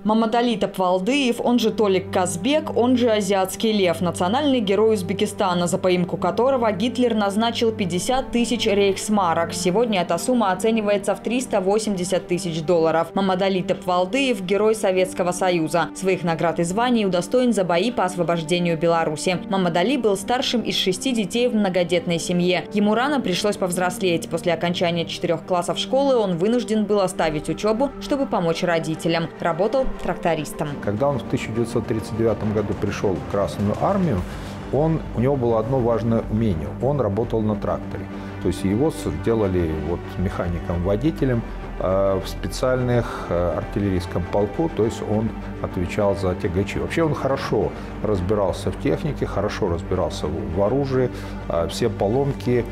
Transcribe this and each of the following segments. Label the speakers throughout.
Speaker 1: Мамадали Топвалдыев, он же Толик Казбек, он же Азиатский лев, национальный герой Узбекистана, за поимку которого Гитлер назначил 50 тысяч рейхсмарок. Сегодня эта сумма оценивается в 380 тысяч долларов. Мамадали Топвалдыев – герой Советского Союза. Своих наград и званий удостоен за бои по освобождению Беларуси. Мамадали был старшим из 6 детей в многодетной семье. Ему рано пришлось повзрослеть. После окончания 4 классов школы он вынужден был оставить учебу, чтобы помочь родителям. Работал трактористом.
Speaker 2: Когда он в 1939 году пришел в Красную армию, у него было одно важное умение. Он работал на тракторе. То есть его сделали механиком-водителем в специальных артиллерийском полку, то есть он отвечал за тягачи. Вообще он хорошо разбирался в технике, хорошо разбирался в оружии, все поломки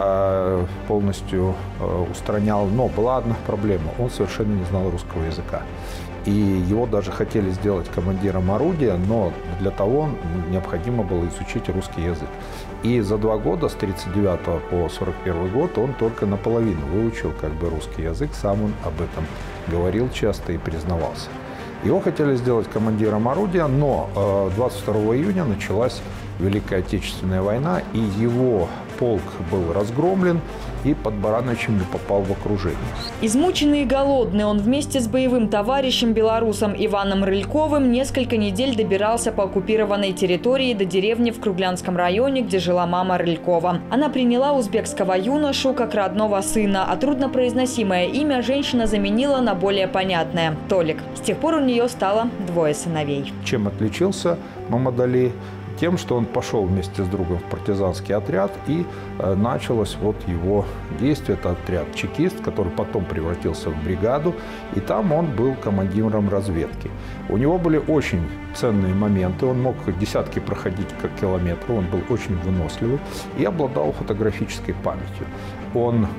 Speaker 2: полностью устранял. Но была одна проблема: он совершенно не знал русского языка. И его даже хотели сделать командиром орудия, но для того необходимо было изучить русский язык. И за 2 года, с 1939 по 1941 год, он только наполовину выучил русский язык, сам он об этом говорил часто и признавался. Его хотели сделать командиром орудия, но 22 июня началась Великая Отечественная война, и его полк был разгромлен, и под Барановичем попал в окружение.
Speaker 1: Измученный и голодный, он вместе с боевым товарищем белорусом Иваном Рыльковым несколько недель добирался по оккупированной территории до деревни в Круглянском районе, где жила мама Рылькова. Она приняла узбекского юношу как родного сына, а труднопроизносимое имя женщина заменила на более понятное – Толик. С тех пор у нее стало 2 сыновей.
Speaker 2: Чем отличился Мамадали? Тем, что он пошел вместе с другом в партизанский отряд, и началось его действие. Это отряд «Чекист», который потом превратился в бригаду, и там он был командиром разведки. У него были очень ценные моменты, он мог десятки проходить километров, он был очень выносливый и обладал фотографической памятью. Он,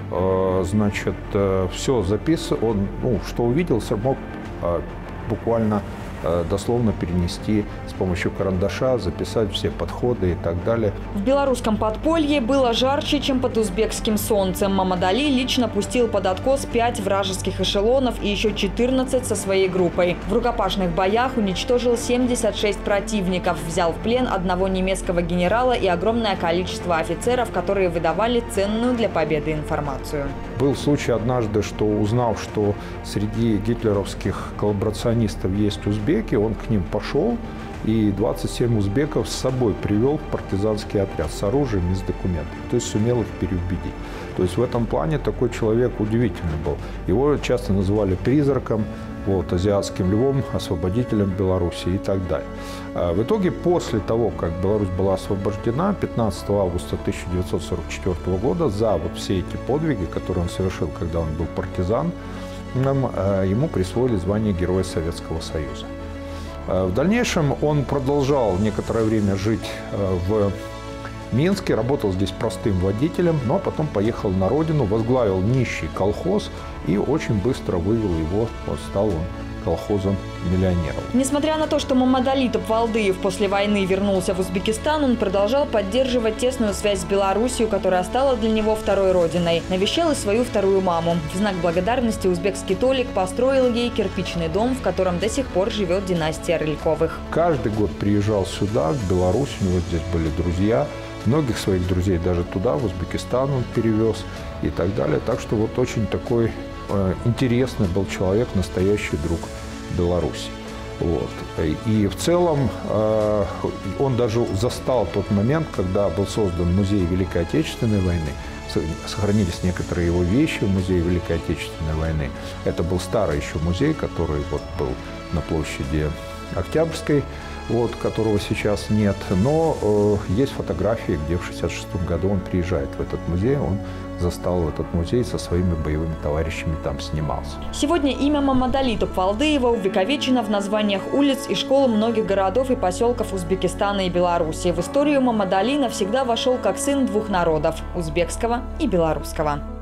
Speaker 2: все записывал, он, что увидел, мог буквально дословно перенести с помощью карандаша, записать все подходы и так далее.
Speaker 1: В белорусском подполье было жарче, чем под узбекским солнцем. Мамадали лично пустил под откос 5 вражеских эшелонов и еще 14 со своей группой. В рукопашных боях уничтожил 76 противников, взял в плен одного немецкого генерала и огромное количество офицеров, которые выдавали ценную для победы информацию.
Speaker 2: Был случай однажды, что узнав, что среди гитлеровских коллаборационистов есть узбеки, он к ним пошел и 27 узбеков с собой привел в партизанский отряд с оружием и с документами. То есть сумел их переубедить. То есть в этом плане такой человек удивительный был. Его часто называли призраком, азиатским львом, освободителем Беларуси и так далее. В итоге, после того, как Беларусь была освобождена, 15 августа 1944 года, за все эти подвиги, которые он совершил, когда он был партизаном, ему присвоили звание Героя Советского Союза. В дальнейшем он продолжал некоторое время жить в Минске, работал здесь простым водителем, но потом поехал на родину, возглавил нищий колхоз и очень быстро вывел его, стал он колхозом-миллионером.
Speaker 1: Несмотря на то, что Мамадали Топвалдыев после войны вернулся в Узбекистан, он продолжал поддерживать тесную связь с Белоруссией, которая стала для него второй родиной. Навещал и свою вторую маму. В знак благодарности узбекский Толик построил ей кирпичный дом, в котором до сих пор живет династия Рыльковых.
Speaker 2: Каждый год приезжал сюда, в Беларусь, у него здесь были друзья. Многих своих друзей даже туда, в Узбекистан он перевез и так далее. Так что очень такой интересный был человек, настоящий друг Беларуси. И в целом он даже застал тот момент, когда был создан музей Великой Отечественной войны. Сохранились некоторые его вещи в музее Великой Отечественной войны. Это был старый еще музей, который был на площади Октябрьской, которого сейчас нет. Но есть фотографии, где в 1966 году он приезжает в этот музей, он застал этот музей со своими боевыми товарищами, там снимался.
Speaker 1: Сегодня имя Мамадали Топвалдыева увековечено в названиях улиц и школ многих городов и поселков Узбекистана и Беларуси. В историю Мамадали навсегда вошел как сын 2 народов – узбекского и белорусского.